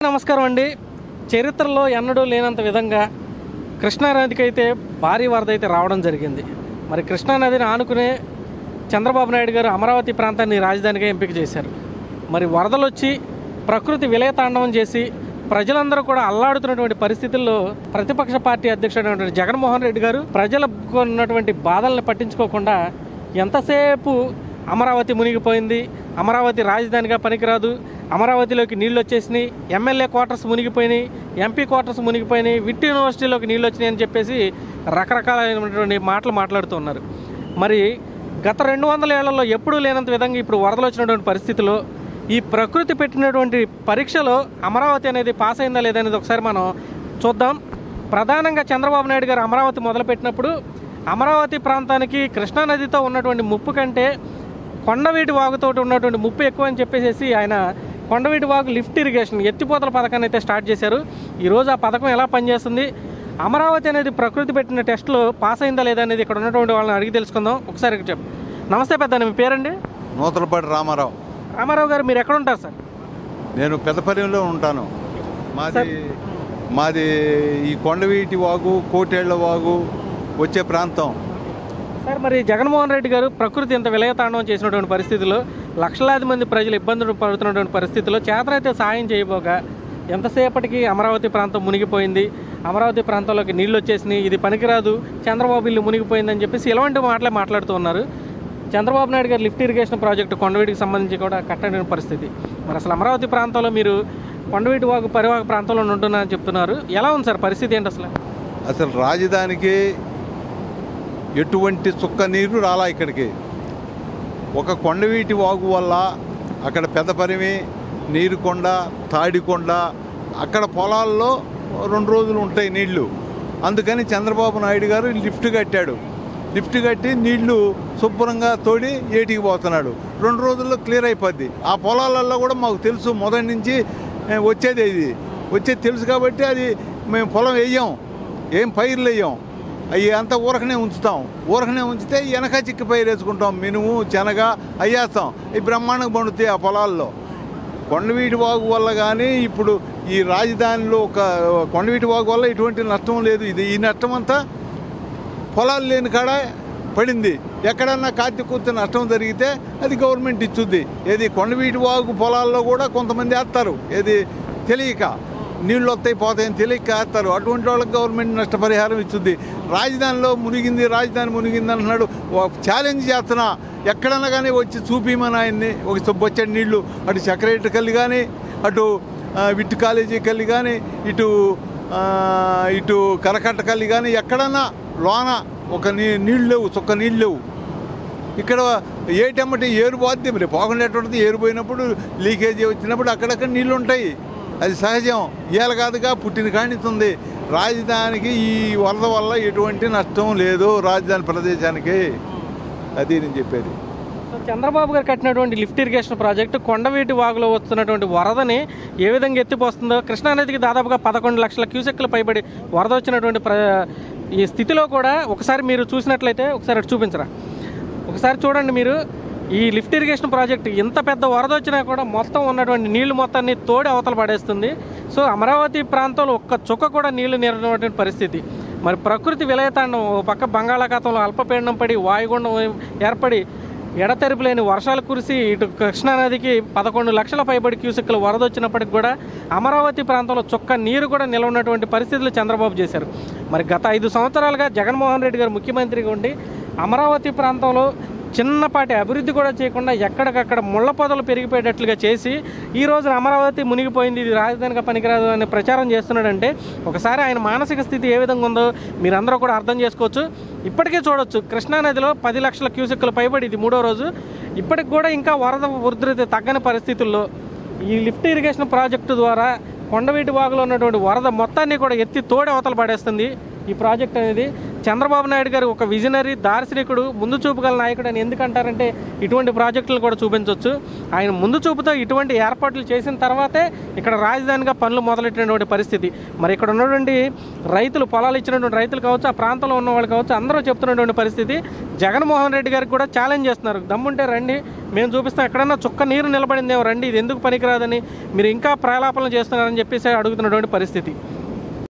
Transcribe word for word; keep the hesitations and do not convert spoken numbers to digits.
నమస్కారం అండి. చరిత్రలో ఎన్నడూ లేనంత విధంగా కృష్ణానదికి అయితే భారీ వరద అయితే రావడం జరిగింది. మరి కృష్ణానదిని ఆనుకునే చంద్రబాబు నాయుడు గారు అమరావతి ప్రాంతాన్ని రాజధానిగా ఎంపిక చేశారు. మరి వరదలు వచ్చి ప్రకృతి విలయతాండవం చేసి ప్రజలందరూ కూడా అల్లాడుతున్నటువంటి పరిస్థితుల్లో ప్రతిపక్ష పార్టీ అధ్యక్షుడైనటువంటి జగన్మోహన్ రెడ్డి గారు ప్రజలకు ఉన్నటువంటి బాధల్ని పట్టించుకోకుండా ఎంతసేపు అమరావతి మునిగిపోయింది, అమరావతి రాజధానిగా పనికిరాదు, అమరావతిలోకి నీళ్ళు వచ్చేసినాయి, ఎమ్మెల్యే క్వార్టర్స్ మునిగిపోయినాయి, ఎంపీ క్వార్టర్స్ మునిగిపోయినాయి, విట్ యూనివర్సిటీలోకి నీళ్ళు వచ్చినాయి అని చెప్పేసి రకరకాలైనటువంటి మాటలు మాట్లాడుతున్నారు. మరి గత రెండు వందల ఏళ్లలో ఎప్పుడూ లేనంత విధంగా ఇప్పుడు వరదలు వచ్చినటువంటి పరిస్థితిలో ఈ ప్రకృతి పెట్టినటువంటి పరీక్షలో అమరావతి అనేది పాస్ అయిందా లేదనేది ఒకసారి మనం చూద్దాం. ప్రధానంగా చంద్రబాబు నాయుడు గారు అమరావతి మొదలుపెట్టినప్పుడు అమరావతి ప్రాంతానికి కృష్ణానదితో ఉన్నటువంటి ముప్పు కంటే కొండవీటి వాగుతో ఉన్నటువంటి ముప్పు ఎక్కువ అని చెప్పేసి ఆయన కొండవీటి వాగు లిఫ్ట్ ఇరిగేషన్ ఎత్తిపోతల పథకాన్ని అయితే స్టార్ట్ చేశారు. ఈరోజు ఆ పథకం ఎలా పనిచేస్తుంది, అమరావతి అనేది ప్రకృతి పెట్టిన టెస్టులో పాస్ అయిందా లేదా అనేది ఇక్కడ ఉన్నటువంటి వాళ్ళని అడిగి తెలుసుకుందాం. ఒకసారి చెప్పు. నమస్తే పెద్ద, మీ పేరండి? నూతలపాటి రామారావు. రామారావు గారు, మీరు ఎక్కడ ఉంటారు సార్? నేను పెద్దపల్లిలో ఉంటాను. మాది మాది ఈ కొండవీటి వాగు, కోటేళ్ల వాగు వచ్చే ప్రాంతం సార్. మరి జగన్మోహన్ రెడ్డి గారు ప్రకృతి ఇంత విలయతాండవం చేసినటువంటి పరిస్థితుల్లో లక్షలాది మంది ప్రజలు ఇబ్బందులు పడుతున్నటువంటి పరిస్థితుల్లో చేతనైతే సాయం చేయబోగా ఎంతసేపటికి అమరావతి ప్రాంతం మునిగిపోయింది, అమరావతి ప్రాంతంలోకి నీళ్ళు వచ్చేసినాయి, ఇది పనికిరాదు, చంద్రబాబు ఇల్లు మునిగిపోయిందని చెప్పేసి ఇలాంటి మాటలే మాట్లాడుతూ ఉన్నారు. చంద్రబాబు నాయుడు గారు లిఫ్ట్ ఇరిగేషన్ ప్రాజెక్టు కొండవీటికి సంబంధించి కూడా కట్టని పరిస్థితి. మరి అసలు అమరావతి ప్రాంతంలో మీరు కొండవీటి వాగు పరివాహక ప్రాంతంలో ఉంటున్నారని చెప్తున్నారు. ఎలా ఉంది సార్ పరిస్థితి ఏంటి అసలు? అసలు రాజధానికి ఎటువంటి చుక్క నీరు రాలా ఇక్కడికి. ఒక కొండవీటి వాగు వల్ల అక్కడ పెద్దపరిమి, నీరుకొండ, తాడికొండ, అక్కడ పొలాల్లో రెండు రోజులు ఉంటాయి నీళ్లు. అందుకని చంద్రబాబు నాయుడు గారు లిఫ్ట్ కట్టాడు. లిఫ్ట్ కట్టి నీళ్లు శుభ్రంగా తోడి ఏటికి పోతున్నాడు. రెండు రోజుల్లో క్లియర్ అయిపోద్ది. ఆ పొలాలలో కూడా మాకు తెలుసు, మొదటి నుంచి వచ్చేది ఇది వచ్చేది తెలుసు కాబట్టి అది మేము పొలం వేయం, ఏం పైర్లు వేయం, అవి అంతా ఊరకనే ఉంచుతాం. ఊరకనే ఉంచితే వెనక చిక్కి పైరు వేసుకుంటాం, మినుము, శనగ అయ్యేస్తాం. ఈ బ్రహ్మాండంగా పండుతాయి ఆ పొలాల్లో. కొండవీటి వాగు వల్ల కానీ ఇప్పుడు ఈ రాజధానిలో ఒక కొండవీటి వాగు వల్ల ఎటువంటి నష్టం లేదు. ఇది ఈ నష్టం అంతా పొలాలు లేని కాడ పడింది. ఎక్కడన్నా కాతి కూర్చొని నష్టం జరిగితే అది గవర్నమెంట్ ఇచ్చుద్ది. ఏది కొండవీటి వాగు పొలాల్లో కూడా కొంతమంది వేస్తారు, ఏది తెలియక నీళ్ళు వస్తాయి పోతాయని తెలియక వేస్తారు. అటువంటి వాళ్ళకి గవర్నమెంట్ నష్టపరిహారం ఇచ్చుద్ది. రాజధానిలో మునిగింది, రాజధాని మునిగింది అంటున్నాడు. ఛాలెంజ్ చేస్తున్నా, ఎక్కడన్నా కానీ వచ్చి చూపిమని ఆయన్ని. ఒక బొచ్చడి నీళ్లు అటు సెక్రటరీ కల్లి కానీ, అటు విట్టు కాలేజీ కల్లి కానీ, ఇటు ఇటు కరకట్ట కల్లి కానీ ఎక్కడన్నా లోన ఒక నీ నీళ్ళు లేవు, చుక్క నీళ్ళు లేవు. ఇక్కడ ఏటమ్మటి ఏరు పోద్ది, మరి పోకుండా ఎటువంటిది. ఏరు పోయినప్పుడు లీకేజీ వచ్చినప్పుడు అక్కడక్కడ నీళ్ళు ఉంటాయి, అది సహజం. ఇవాళ కాదుగా పుట్టిన కాణిస్తుంది. రాజధానికి ఈ వరద వల్ల ఎటువంటి నష్టం లేదు రాజధాని ప్రదేశానికి. అది నేను చెప్పేది. చంద్రబాబు గారు కట్టినటువంటి లిఫ్ట్ ఇరిగేషన్ ప్రాజెక్టు కొండవీటి వాగులో వస్తున్నటువంటి వరదని ఏ విధంగా ఎత్తిపోస్తుందో, కృష్ణానదికి దాదాపుగా పదకొండు లక్షల క్యూసెక్లు పైబడి వరద వచ్చినటువంటి ప్ర ఈ స్థితిలో కూడా ఒకసారి మీరు చూసినట్లయితే ఒకసారి అటు చూపించరా, ఒకసారి చూడండి మీరు. ఈ లిఫ్ట్ ఇరిగేషన్ ప్రాజెక్టు ఇంత పెద్ద వరద వచ్చినా కూడా మొత్తం ఉన్నటువంటి నీళ్లు మొత్తాన్ని తోడి అవతల పడేస్తుంది. సో అమరావతి ప్రాంతంలో ఒక్క చుక్క కూడా నీళ్లు నిరటువంటి పరిస్థితి. మరి ప్రకృతి విలయతాండం, ఒక పక్క బంగాళాఖాతంలో అల్పపీడనం పడి వాయుగుండం ఏర్పడి ఎడతెరిపి లేని వర్షాలు కురిసి ఇటు కృష్ణానదికి పదకొండు లక్షల పైబడి క్యూసెక్లు వరద వచ్చినప్పటికి కూడా అమరావతి ప్రాంతంలో చుక్క నీరు కూడా నిలవనటువంటి పరిస్థితులు చంద్రబాబు చేశారు. మరి గత ఐదు సంవత్సరాలుగా జగన్మోహన్ రెడ్డి గారు ముఖ్యమంత్రిగా ఉండి అమరావతి ప్రాంతంలో చిన్నపాటి అభివృద్ధి కూడా చేయకుండా ఎక్కడికక్కడ ముళ్ళ పొదలు పెరిగిపోయేటట్లుగా చేసి ఈ రోజున అమరావతి మునిగిపోయింది, ఇది రాజధానిగా పనికిరాదు అనే ప్రచారం చేస్తున్నాడంటే ఒకసారి ఆయన మానసిక స్థితి ఏ విధంగా ఉందో మీరందరూ కూడా అర్థం చేసుకోవచ్చు. ఇప్పటికే చూడొచ్చు, కృష్ణానదిలో పది లక్షల క్యూసెక్లు పైబడి ఇది మూడో రోజు. ఇప్పటికి కూడా ఇంకా వరద ఉధృతి తగ్గని పరిస్థితుల్లో ఈ లిఫ్ట్ ఇరిగేషన్ ప్రాజెక్టు ద్వారా కొండవీటి వాగులో ఉన్నటువంటి వరద మొత్తాన్ని కూడా ఎత్తి తోడి అవతల పడేస్తుంది ఈ ప్రాజెక్ట్ అనేది. చంద్రబాబు నాయుడు గారు ఒక విజనరీ, దార్శనికుడు, ముందు చూపు గల నాయకుడు అని ఎందుకు అంటారంటే ఇటువంటి ప్రాజెక్టులు కూడా చూపించవచ్చు. ఆయన ముందు చూపుతో ఇటువంటి ఏర్పాట్లు చేసిన తర్వాతే ఇక్కడ రాజధానిగా పనులు మొదలెట్టినటువంటి పరిస్థితి. మరి ఇక్కడ ఉన్నటువంటి రైతులు, పొలాలు ఇచ్చినటువంటి రైతులు కావచ్చు, ఆ ప్రాంతంలో ఉన్న వాళ్ళు కావచ్చు, అందరూ చెప్తున్నటువంటి పరిస్థితి. జగన్మోహన్ రెడ్డి గారికి కూడా ఛాలెంజ్ చేస్తున్నారు, దమ్ముంటే రండి, మేము చూపిస్తాం, ఎక్కడన్నా చుక్క నీరు నిలబడిందేమో రండి, ఇది ఎందుకు పనికిరాదని మీరు ఇంకా ప్రలాపనలు చేస్తున్నారని చెప్పేసి అడుగుతున్నటువంటి పరిస్థితి.